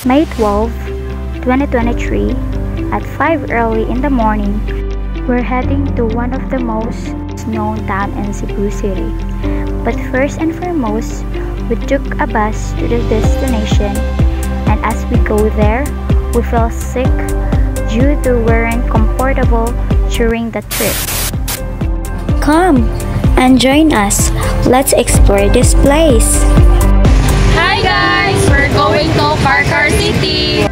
May 12, 2023, at 5 early in the morning, we're heading to one of the most known town in Cebu City. But first and foremost, we took a bus to the destination, and as we go there, we felt sick due to wearing comfortable during the trip. Come and join us. Let's explore this place. Hi guys! We're going to CARCAR City!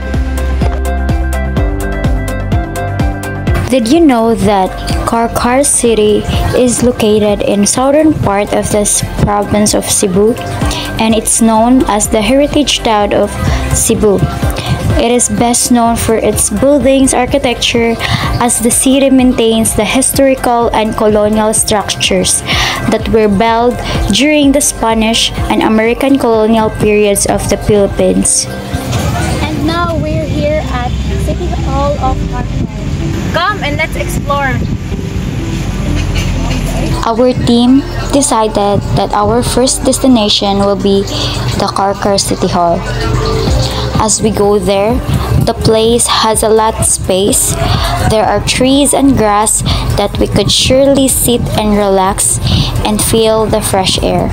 Did you know that CARCAR City is located in southern part of the province of Cebu, and it's known as the heritage town of Cebu. It is best known for its buildings architecture, as the city maintains the historical and colonial structures that were built during the Spanish and American colonial periods of the Philippines. And now we're here at City Hall of CARCAR. Come and let's explore! Our team decided that our first destination will be the CARCAR City Hall. As we go there, the place has a lot of space. There are trees and grass that we could surely sit and relax and feel the fresh air.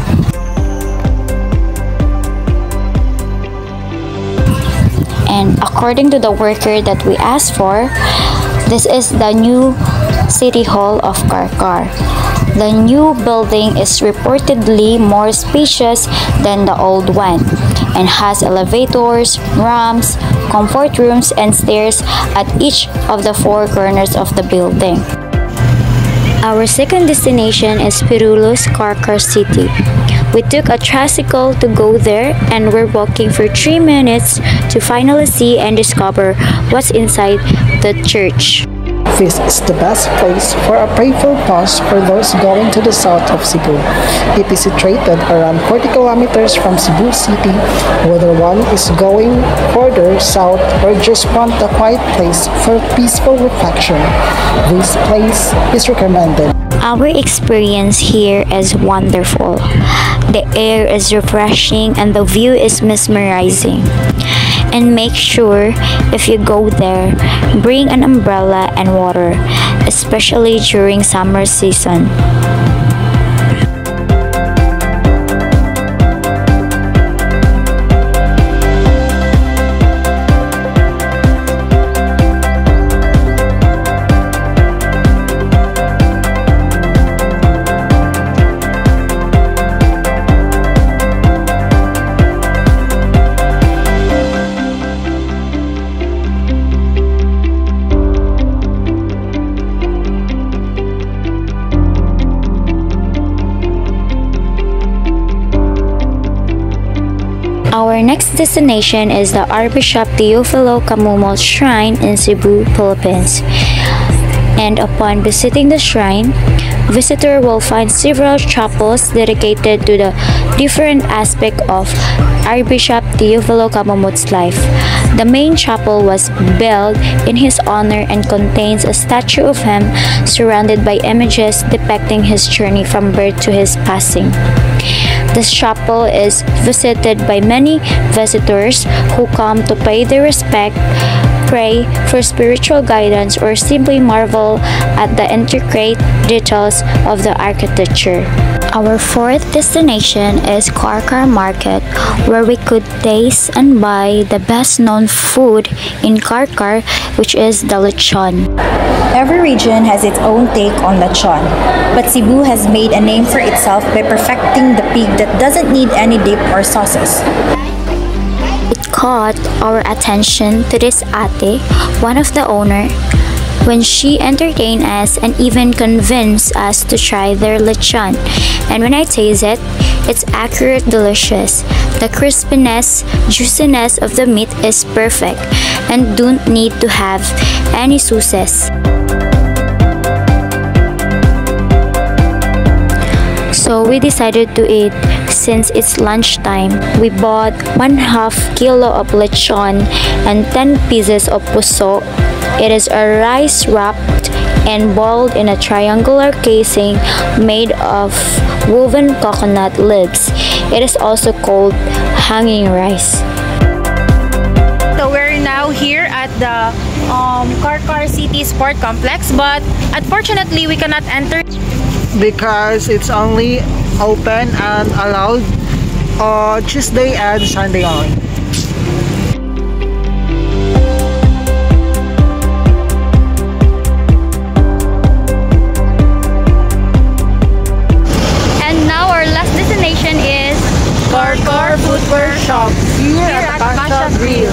And according to the worker that we asked for, this is the new City Hall of CARCAR. The new building is reportedly more spacious than the old one and has elevators, ramps, comfort rooms, and stairs at each of the four corners of the building. Our second destination is Pirulo's CARCAR City. We took a tricycle to go there and we're walking for 3 minutes to finally see and discover what's inside the church. This is the best place for a prayerful pause for those going to the south of Cebu. It is situated around 40 kilometers from Cebu City, whether one is going further south or just want a quiet place for peaceful reflection. This place is recommended. Our experience here is wonderful. The air is refreshing and the view is mesmerizing. And make sure, if you go there, bring an umbrella and water, especially during summer season. Our next destination is the Archbishop Teofilo Camumol Shrine in Cebu, Philippines. And upon visiting the shrine, visitor will find several chapels dedicated to the different aspects of Archbishop Teofilo Camumol's life. The main chapel was built in his honor and contains a statue of him surrounded by images depicting his journey from birth to his passing. This chapel is visited by many visitors who come to pay their respect, pray for spiritual guidance, or simply marvel at the intricate details of the architecture. Our fourth destination is CARCAR Market, where we could taste and buy the best-known food in CARCAR, which is the lechon. Every region has its own take on lechon, but Cebu has made a name for itself by perfecting the pig that doesn't need any dip or sauces. It caught our attention to this ate, one of the owner, when she entertained us and even convinced us to try their lechon. And when I taste it, it's accurate delicious. The crispiness, juiciness of the meat is perfect and don't need to have any sauces. So we decided to eat since it's lunchtime. We bought 1/2 kilo of lechon and 10 pieces of puso. It is a rice wrapped and boiled in a triangular casing made of woven coconut leaves. It is also called hanging rice. we're now here at the CARCAR City Sport Complex, but unfortunately we cannot enter because it's only open and allowed Tuesday and Sunday only. And now our last destination is CARCAR Footwear Shop Here at Bacus Grill.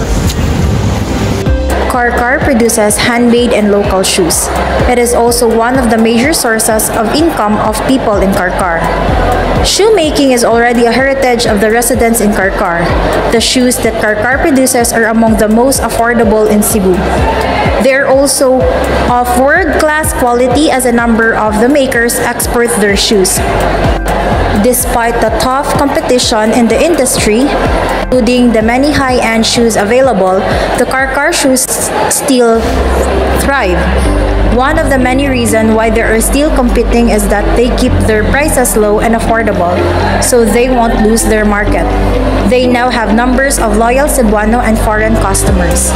CARCAR produces handmade and local shoes. It is also one of the major sources of income of people in CARCAR. Shoemaking is already a heritage of the residents in CARCAR. The shoes that CARCAR produces are among the most affordable in Cebu. They are also of world-class quality as a number of the makers export their shoes. Despite the tough competition in the industry, including the many high-end shoes available, the CARCAR shoes still thrive. One of the many reasons why they are still competing is that they keep their prices low and affordable, so they won't lose their market. They now have numbers of loyal Cebuano and foreign customers.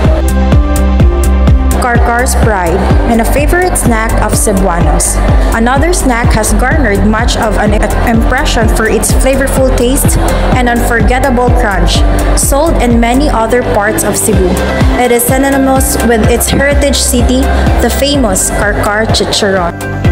CARCAR's pride and a favorite snack of Cebuanos. Another snack has garnered much of an impression for its flavorful taste and unforgettable crunch, sold in many other parts of Cebu. It is synonymous with its heritage city, the famous CARCAR Chicharon.